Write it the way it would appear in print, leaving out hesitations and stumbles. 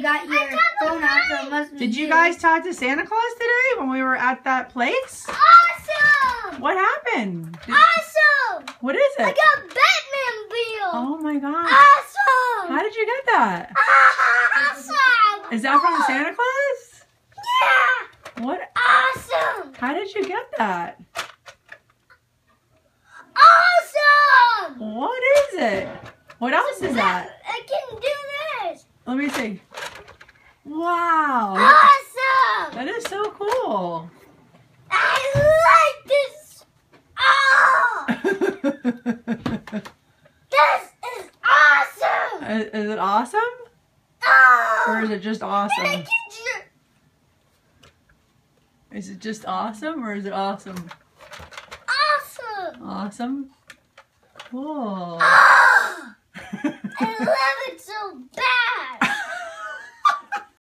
got your phone out, so it must be Did you guys talk to Santa Claus today when we were at that place? Awesome! What happened? Awesome! What is it? I got Batmobile! Oh my gosh. Awesome! How did you get that? Awesome! Is that from Santa Claus? Yeah! What? Awesome! How did you get that? Awesome! What is it? What else is that? I can do this! Let me see. Wow. Awesome! That is so cool. I like this! Oh! This is awesome! Is it awesome? Oh! Or is it just awesome? I can ju- Is it just awesome or is it awesome? Awesome! Awesome? Cool. Oh! I love it so bad!